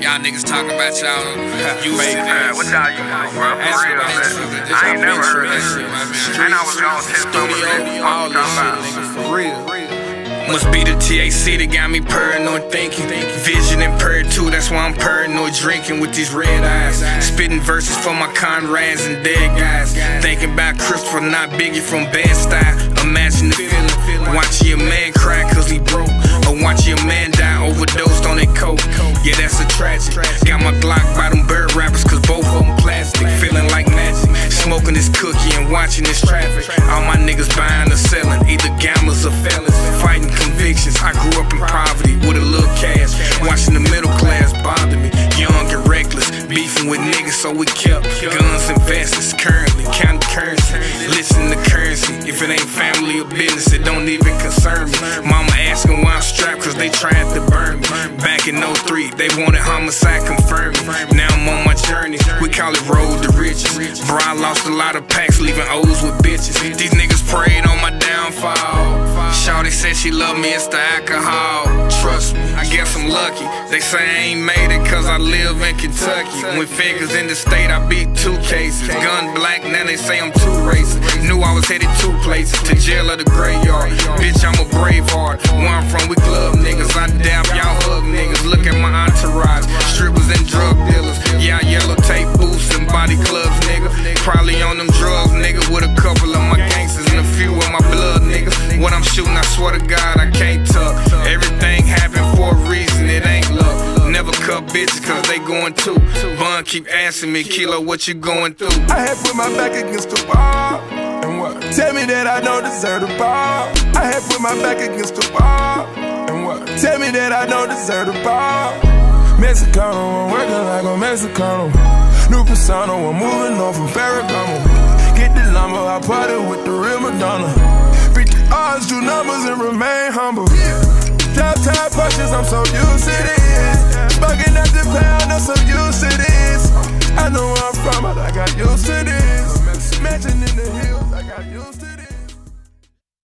y'all niggas talking about y'all used to Man, what y'all used to, bro? For real, man. I ain't never heard that shit, man. And I was gonna test studio, all this shit, nigga, for real. Must be the THC that got me paranoid thinking. Vision impaired too, that's why I'm paranoid drinking with these red eyes. Spitting verses for my Conrads and dead guys. Thinking about Christopher, not Biggie from Bed-Stuy. Imagine the feeling, watching your man cry cause he broke. Or watching your man die overdosed on that coke. Yeah, that's a tragic. Got my Glock by them bird rappers cause both of them plastic. Feeling like magic, smoking this cookie and watching this traffic. All my niggas buying or selling, either gamblers or fellas. Fighting convictions, I grew up in poverty with a little cash. Watching the middle class bother me. Young and reckless, beefing with niggas so we kept guns and vests. Currently, counting currency, listen to currency. If it ain't family or business, it don't even concern me. Mama asking why I'm strapped cause they tried to burn me. Back in 03, they wanted homicide confirming. Now I'm on my journey, we call it road to riches. Bro, I lost a lot of packs, leaving O's with bitches. These niggas prayed on my downfall. Shawty said she love me, it's the alcohol. Trust me, I guess I'm lucky. They say I ain't made it cause I live in Kentucky. When figures in the state, I beat 2 cases. Gun black, now they say I'm too racist. Knew I was headed 2 places, to jail or the graveyard. Bitch, I'm a brave heart. Where I'm from, we club niggas. I dab, y'all hug niggas. Look at my entourage, strippers and drug dealers. Y'all yellow tape booths and body clubs, nigga. Probably on them drugs, nigga, with a couple of my gangsters and a few of my blood niggas. What I'm shooting, I swear to God, I can't tuck. Everything happened for a reason, it ain't luck. Never cut bitches cause they going too. Bun keep asking me, Kilo, what you going through? I had put my back against the wall. And what? Tell me that I don't deserve the ball. I had put my back against the wall. And what? Tell me that I don't deserve the ball. Mexicano, I'm working like a Mexicano. New persona, I'm moving on from Ferragamo. Get the lumber, I party with the real Madonna. Beat the odds, do numbers and remain humble. Top time punches, I'm so used to this. Bugging at the pound, I'm so used to this.